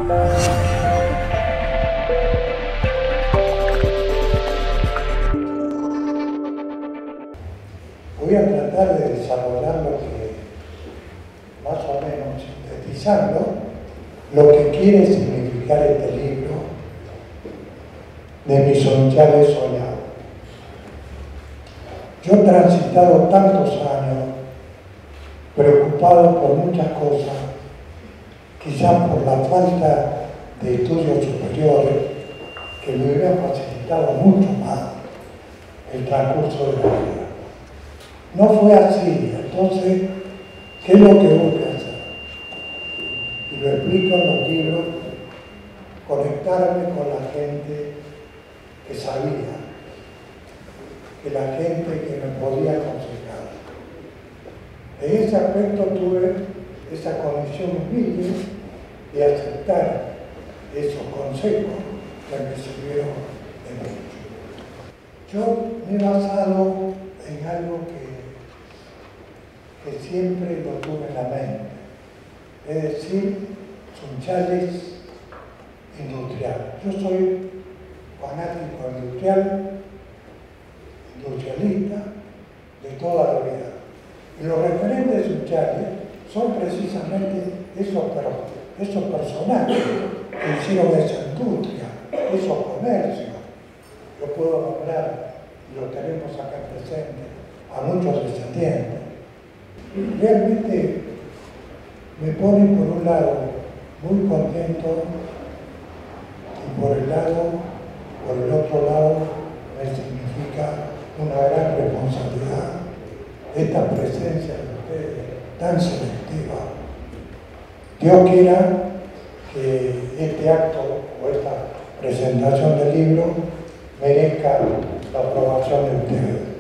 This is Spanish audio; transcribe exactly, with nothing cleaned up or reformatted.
Voy a tratar de desarrollar lo que, más o menos sintetizando, lo que quiere significar este libro de mis Sunchales Soñado. Yo he transitado tantos años preocupado por muchas cosas, quizás por la falta de estudios superiores que me hubieran facilitado mucho más el transcurso de la vida. No fue así, entonces, ¿qué es lo que busco hacer? Y lo explico en los libros, conectarme con la gente que sabía, que la gente que me podía aconsejar. En ese aspecto tuve esa condición humilde de aceptar esos consejos que me sirvieron de mucho. Yo me he basado en algo que, que siempre lo tuve en la mente, es decir, Sunchales industrial. Yo soy fanático industrial, industrialista de toda la vida. Y los referentes de Sunchales son precisamente esos, esos personajes que hicieron esa industria, esos comercios. Yo puedo nombrar, y lo tenemos acá presente, a muchos descendientes. Realmente me pone por un lado muy contento y por el lado, por el otro lado, me significa una gran responsabilidad esta presencia de ustedes tan selectiva. Dios quiera que este acto o esta presentación del libro merezca la aprobación de ustedes.